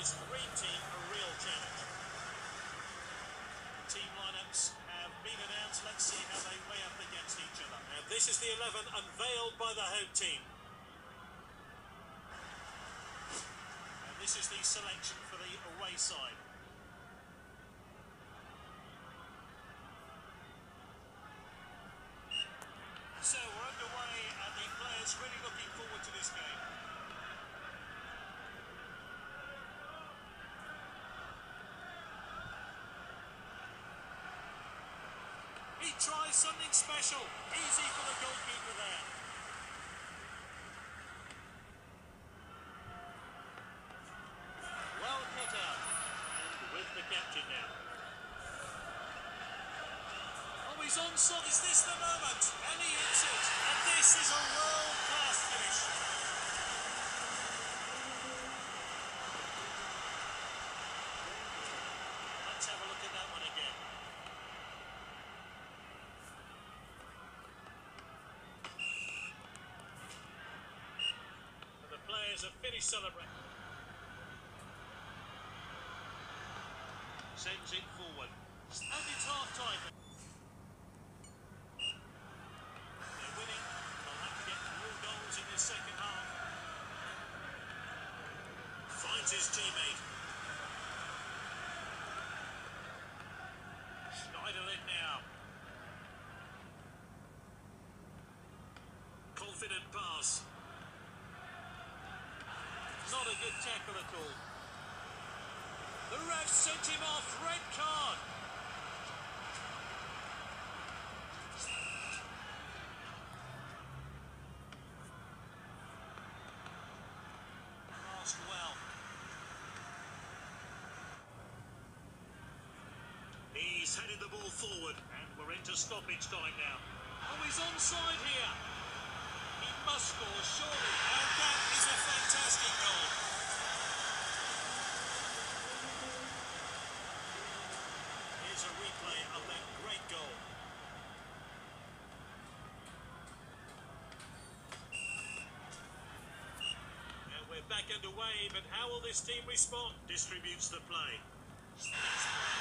this green team a real challenge. Team lineups have been announced. Let's see how they weigh up against each other. And this is the 11 unveiled by the home team. And this is the selection for the away side. So we're underway and the players really looking forward to this game. He tries something special. Easy for the goalkeeper there. Well cut out. And with the captain now. Oh, he's onside. Is this the moment? And he hits it. And this is a world-class finish. Let's have a look at that one again. And the players have finished celebrating. Sends it forward. And it's half-time. They're winning. They'll have to get more goals in this second half. Finds his teammate. Schneiderlin now. Confident pass. Not a good tackle at all. The ref sent him off. Red card. Passed well. He's headed the ball forward. And we're into stoppage time now. Oh, he's onside here. He must score, surely. And that is a fantastic goal. Here's a replay of that great goal. And we're back underway, but how will this team respond? Distributes the play.